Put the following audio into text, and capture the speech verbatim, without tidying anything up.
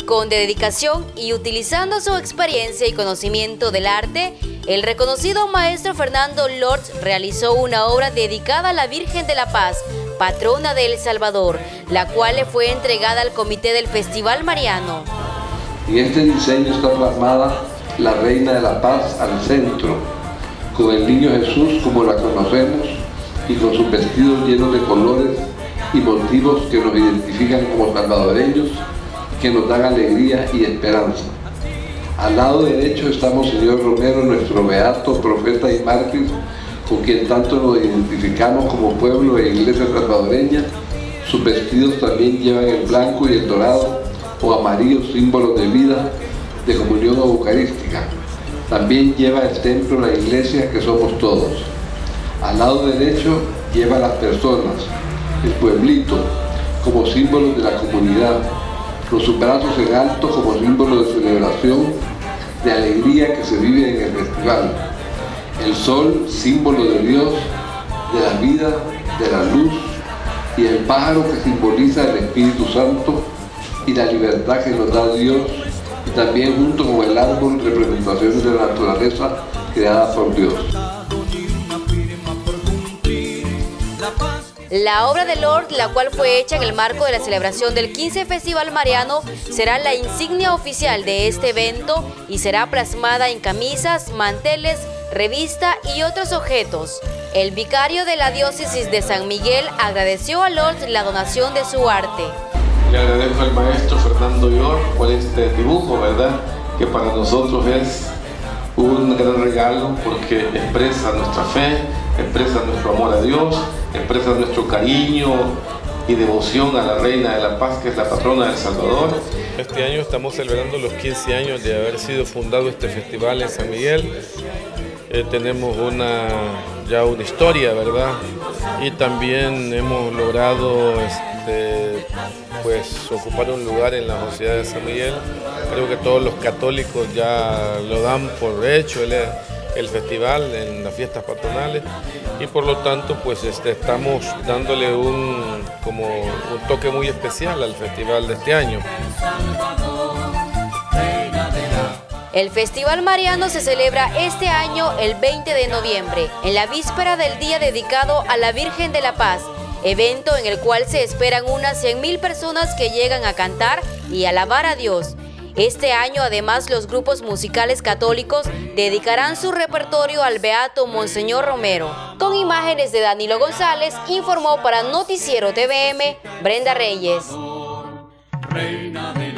con dedicación y utilizando su experiencia y conocimiento del arte, el reconocido maestro Fernando Lords realizó una obra dedicada a la Virgen de la Paz, patrona de El Salvador, la cual le fue entregada al comité del Festival Mariano. En este diseño está plasmada la Reina de la Paz al centro, con el niño Jesús como la conocemos y con sus vestidos llenos de colores y motivos que nos identifican como salvadoreños, que nos dan alegría y esperanza. Al lado derecho está Monseñor Romero, nuestro beato, profeta y mártir, con quien tanto nos identificamos como pueblo e iglesia salvadoreña. Sus vestidos también llevan el blanco y el dorado o amarillo, símbolos de vida, de comunión eucarística. También lleva el templo, la iglesia, que somos todos. Al lado derecho lleva a las personas, el pueblito, como símbolos de la comunidad, con sus brazos en alto como símbolo de celebración, de alegría que se vive en el festival. El sol, símbolo de Dios, de la vida, de la luz, y el pájaro que simboliza el Espíritu Santo y la libertad que nos da Dios, y también junto con el árbol, representaciones de la naturaleza creada por Dios. La obra de Lord, la cual fue hecha en el marco de la celebración del quince Festival Mariano, será la insignia oficial de este evento y será plasmada en camisas, manteles, revista y otros objetos. El vicario de la diócesis de San Miguel agradeció a Lord la donación de su arte. Le agradezco al maestro Fernando Lord por este dibujo, ¿verdad? Que para nosotros es un gran regalo porque expresa nuestra fe, expresa nuestro amor a Dios, expresa nuestro cariño y devoción a la Reina de la Paz, que es la patrona de El Salvador. Este año estamos celebrando los quince años de haber sido fundado este festival en San Miguel. Eh, tenemos una, ya una historia, ¿verdad? Y también hemos logrado este, pues, ocupar un lugar en la sociedad de San Miguel. Creo que todos los católicos ya lo dan por hecho el, el festival en las fiestas patronales y por lo tanto pues este, estamos dándole un, como un toque muy especial al festival de este año. El Festival Mariano se celebra este año el veinte de noviembre, en la víspera del día dedicado a la Virgen de la Paz, evento en el cual se esperan unas cien mil personas que llegan a cantar y alabar a Dios. Este año, además, los grupos musicales católicos dedicarán su repertorio al beato Monseñor Romero. Con imágenes de Danilo González, informó para Noticiero T V M, Brenda Reyes.